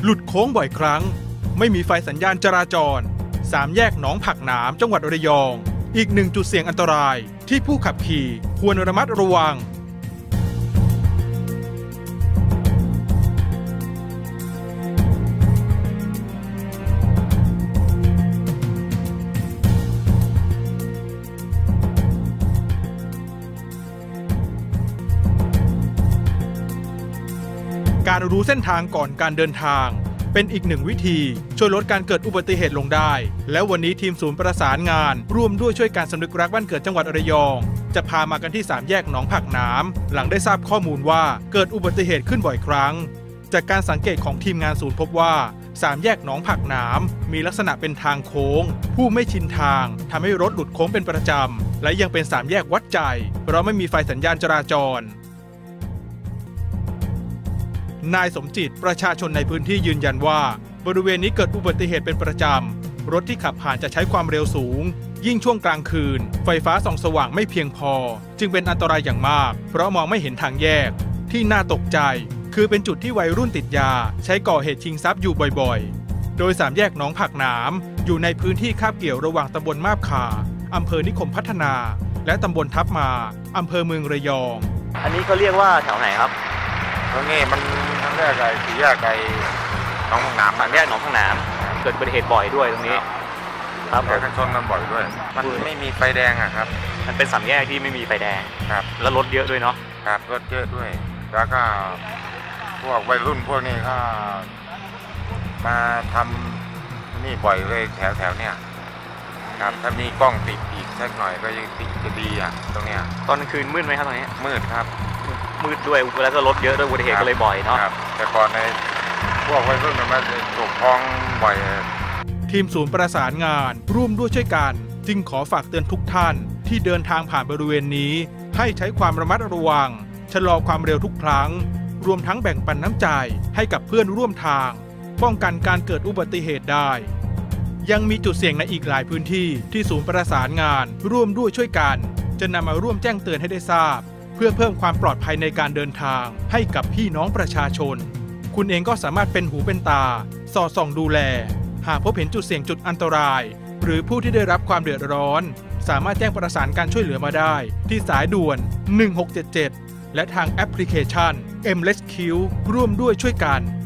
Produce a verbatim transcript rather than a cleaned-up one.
ลุดโค้งบ่อยครั้งไม่มีไฟสัญญาณจราจรสามแยกหนองผักหนามจังหวัดระยองอีกหนึ่งจุดเสี่ยงอันตรายที่ผู้ขับขี่ควรระมัดระวังการรู้เส้นทางก่อนการเดินทางเป็นอีกหนึ่งวิธีช่วยลดการเกิดอุบัติเหตุลงได้และวันนี้ทีมศูนย์ประสานงานร่วมด้วยช่วยการสำนึกรักบ้านเกิดจังหวัดระยองจะพามากันที่สามแยกหนองผักหนามหลังได้ทราบข้อมูลว่าเกิดอุบัติเหตุขึ้นบ่อยครั้งจากการสังเกตของทีมงานศูนย์พบว่าสามแยกหนองผักหนามมีลักษณะเป็นทางโค้งผู้ไม่ชินทางทำให้รถหลุดโค้งเป็นประจำและยังเป็นสามแยกวัดใจเพราะไม่มีไฟสัญญาณจราจรนายสมจิตประชาชนในพื้นที่ยืนยันว่าบริเวณนี้เกิดอุบัติเหตุเป็นประจำรถที่ขับผ่านจะใช้ความเร็วสูงยิ่งช่วงกลางคืนไฟฟ้าส่องสว่างไม่เพียงพอจึงเป็นอันตรายอย่างมากเพราะมองไม่เห็นทางแยกที่น่าตกใจคือเป็นจุดที่วัยรุ่นติดยาใช้ก่อเหตุชิงทรัพย์อยู่บ่อยๆโดยสามแยกหนองผักหนามอยู่ในพื้นที่คาบเกี่ยวระหว่างตำบลมาบขาอำเภอนิคมพัฒนาและตำบลทับมาอำเภอเมืองระยองอันนี้เขาเรียกว่าแถวไหนครับตรงนี้มันทั้งแยกไก่สี่แยกไก่หนองผักหนามสามแยกหนองผักหนามเกิดอุบัติเหตุบ่อยด้วยตรงนี้ครับรถชนกันบ่อยด้วยมันไม่มีไฟแดงอะครับมันเป็นสามแยกที่ไม่มีไฟแดงครับแล้วรถเยอะด้วยเนาะครับรถเยอะด้วยแล้วก็พวกวัยรุ่นพวกนี้ก็มาทำนี่บ่อยเลยแถวแถวเนี้ยครับถ้ามีกล้องติดอีกสักหน่อยก็จะติดจะดีอ่ะตรงเนี้ยตอนกลางคืนมืดไหมครับตรงนี้มืดครับมืดด้วยแล้วก็รถเยอะด้วยอุบัติเหตุก็เลยบ่อยเนาะแต่ก่อนในพวกวัยรุ่นมันมาตกคลองบ่อยทีมศูนย์ประสานงานร่วมด้วยช่วยกันจึงขอฝากเตือนทุกท่านที่เดินทางผ่านบริเวณนี้ให้ใช้ความระมัดระวังชะลอความเร็วทุกครั้งรวมทั้งแบ่งปันน้ำใจให้กับเพื่อนร่วมทางป้องกันการเกิดอุบัติเหตุได้ยังมีจุดเสี่ยงในอีกหลายพื้นที่ที่ศูนย์ประสานงานร่วมด้วยช่วยกันจะนำมาร่วมแจ้งเตือนให้ได้ทราบเพื่อเพิ่มความปลอดภัยในการเดินทางให้กับพี่น้องประชาชนคุณเองก็สามารถเป็นหูเป็นตาสอดส่องดูแลหากพบเห็นจุดเสี่ยงจุดอันตรายหรือผู้ที่ได้รับความเดือดร้อนสามารถแจ้งประสานการช่วยเหลือมาได้ที่สายด่วนหนึ่งหกเจ็ดเจ็ดและทางแอปพลิเคชัน เอ็ม Rescue ร่วมด้วยช่วยกัน